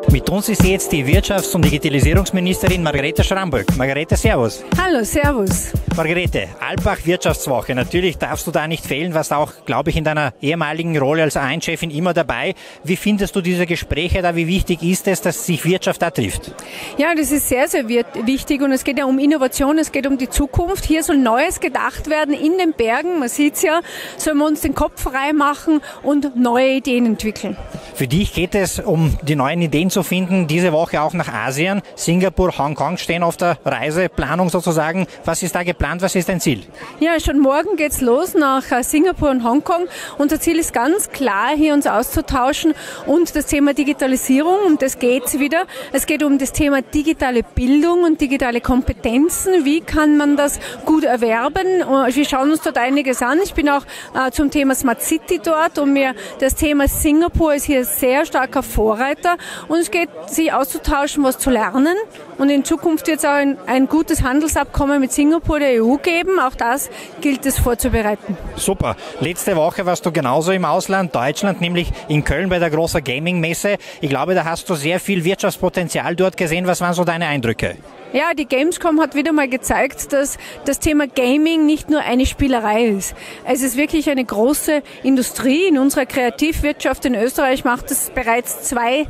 Mit uns ist jetzt die Wirtschafts- und Digitalisierungsministerin Margarete Schramberg. Margarete, servus. Hallo, servus. Margarete, Alpbach Wirtschaftswoche. Natürlich darfst du da nicht fehlen, warst auch, glaube ich, in deiner ehemaligen Rolle als A1-Chefin immer dabei. Wie findest du diese Gespräche da? Wie wichtig ist es, dass sich Wirtschaft da trifft? Ja, das ist sehr, sehr wichtig und es geht ja um Innovation, es geht um die Zukunft. Hier soll Neues gedacht werden in den Bergen. Man sieht's ja, sollen wir uns den Kopf frei machen und neue Ideen entwickeln. Für dich geht es um die neuen Ideen zu finden, diese Woche auch nach Asien. Singapur, Hongkong stehen auf der Reiseplanung sozusagen. Was ist da geplant? Was ist dein Ziel? Ja, schon morgen geht's los nach Singapur und Hongkong. Unser Ziel ist ganz klar, hier uns auszutauschen und das Thema Digitalisierung, um das geht's wieder. Es geht um das Thema digitale Bildung und digitale Kompetenzen. Wie kann man das gut erwerben? Wir schauen uns dort einiges an. Ich bin auch zum Thema Smart City dort und mir das Thema Singapur ist hier sehr starker Vorreiter und es geht, sich auszutauschen, was zu lernen. Und in Zukunft wird es auch ein gutes Handelsabkommen mit Singapur, der EU, geben. Auch das gilt es vorzubereiten. Super. Letzte Woche warst du genauso im Ausland, Deutschland, nämlich in Köln bei der großen Gaming-Messe. Ich glaube, da hast du sehr viel Wirtschaftspotenzial dort gesehen. Was waren so deine Eindrücke? Ja, die Gamescom hat wieder mal gezeigt, dass das Thema Gaming nicht nur eine Spielerei ist. Es ist wirklich eine große Industrie. In unserer Kreativwirtschaft in Österreich macht es bereits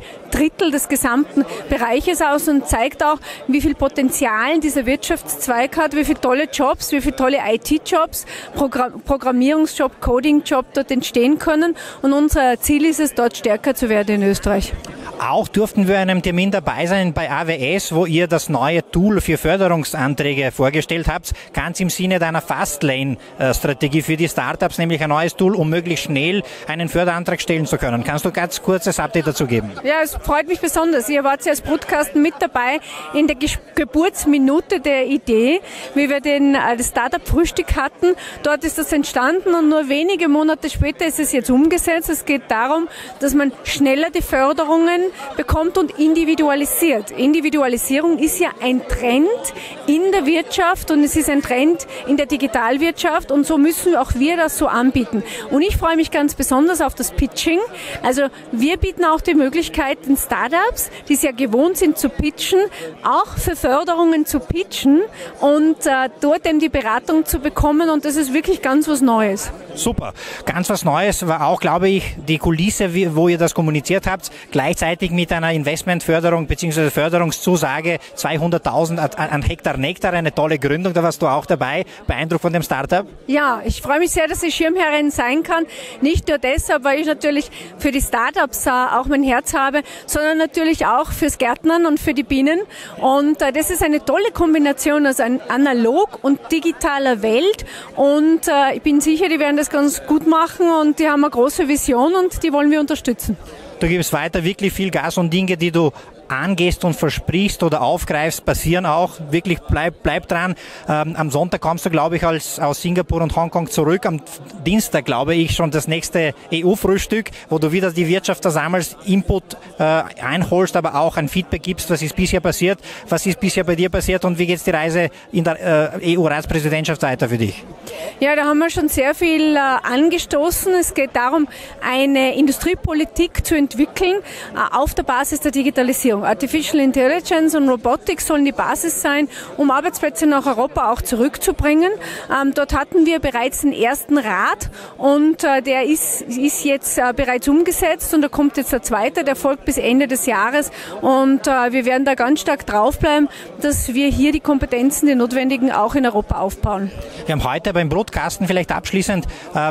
2/3 des gesamten Bereiches aus und zeigt auch, wie viel Potenzial dieser Wirtschaftszweig hat, wie viele tolle Jobs, wie viele tolle IT-Jobs, Programmierungsjob, Coding-Job dort entstehen können. Und unser Ziel ist es, dort stärker zu werden in Österreich. Auch durften wir einem Termin dabei sein bei AWS, wo ihr das neue Tool für Förderungsanträge vorgestellt habt, ganz im Sinne deiner Fastlane-Strategie für die Startups, nämlich ein neues Tool, um möglichst schnell einen Förderantrag stellen zu können. Kannst du ganz kurzes Update dazu geben? Ja, es freut mich besonders. Ihr wart ja als Brutkasten mit dabei in der Geburtsminute der Idee, wie wir das Startup-Frühstück hatten. Dort ist das entstanden und nur wenige Monate später ist es jetzt umgesetzt. Es geht darum, dass man schneller die Förderungen bekommt und individualisiert. Individualisierung ist ja ein Trend in der Wirtschaft und es ist ein Trend in der Digitalwirtschaft und so müssen auch wir das so anbieten. Und ich freue mich ganz besonders auf das Pitching. Also wir bieten auch die Möglichkeit, den Startups, die es ja gewohnt sind zu pitchen, auch für Förderungen zu pitchen und dort eben die Beratung zu bekommen und das ist wirklich ganz was Neues. Super. Ganz was Neues war auch, glaube ich, die Kulisse, wo ihr das kommuniziert habt, gleichzeitig mit einer Investmentförderung bzw. Förderungszusage 200.000 an Hektar Nektar, eine tolle Gründung, da warst du auch dabei. Beeindruckt von dem Startup? Ja, ich freue mich sehr, dass ich Schirmherrin sein kann. Nicht nur deshalb, weil ich natürlich für die Startups auch mein Herz habe, sondern natürlich auch fürs Gärtnern und für die Bienen. Und das ist eine tolle Kombination aus analog und digitaler Welt. Und ich bin sicher, die werden das ganz gut machen und die haben eine große Vision und die wollen wir unterstützen. Du gibst weiter wirklich viel Gas und Dinge, die du angehst und versprichst oder aufgreifst, passieren auch. Wirklich bleib dran. Am Sonntag kommst du, glaube ich, aus Singapur und Hongkong zurück. Am Dienstag, glaube ich, schon das nächste EU-Frühstück, wo du wieder die Wirtschaft da sammelst, Input einholst, aber auch ein Feedback gibst, was ist bisher passiert, was ist bisher bei dir passiert und wie geht's die Reise in der EU-Ratspräsidentschaft weiter für dich? Ja, da haben wir schon sehr viel angestoßen. Es geht darum, eine Industriepolitik zu entwickeln auf der Basis der Digitalisierung. Artificial Intelligence und Robotics sollen die Basis sein, um Arbeitsplätze nach Europa auch zurückzubringen. Dort hatten wir bereits den ersten Rat und der ist jetzt bereits umgesetzt und da kommt jetzt der zweite, der folgt bis Ende des Jahres und wir werden da ganz stark draufbleiben, dass wir hier die Kompetenzen, die notwendigen, auch in Europa aufbauen. Wir haben heute beim Brotkasten vielleicht abschließend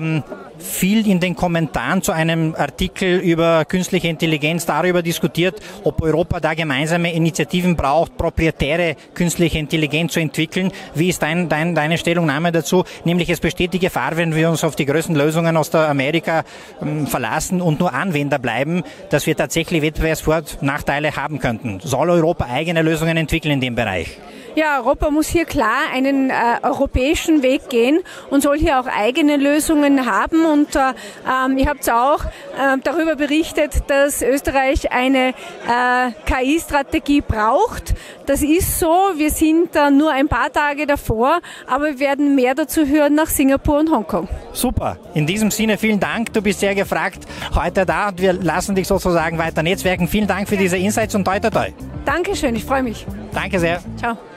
viel in den Kommentaren zu einem Artikel über künstliche Intelligenz darüber diskutiert, ob Europa da gemeinsame Initiativen braucht, proprietäre künstliche Intelligenz zu entwickeln. Wie ist deine Stellungnahme dazu? Nämlich es besteht die Gefahr, wenn wir uns auf die größten Lösungen aus der Amerika verlassen und nur Anwender bleiben, dass wir tatsächlich Wettbewerbsnachteile haben könnten. Soll Europa eigene Lösungen entwickeln in dem Bereich? Ja, Europa muss hier klar einen europäischen Weg gehen und soll hier auch eigene Lösungen haben. Und ihr habt auch darüber berichtet, dass Österreich eine KI-Strategie braucht. Das ist so. Wir sind nur ein paar Tage davor, aber wir werden mehr dazu hören nach Singapur und Hongkong. Super. In diesem Sinne vielen Dank. Du bist sehr gefragt heute da und wir lassen dich sozusagen weiter netzwerken. Vielen Dank für diese Insights und toi toi toi. Dankeschön, ich freue mich. Danke sehr. Ciao.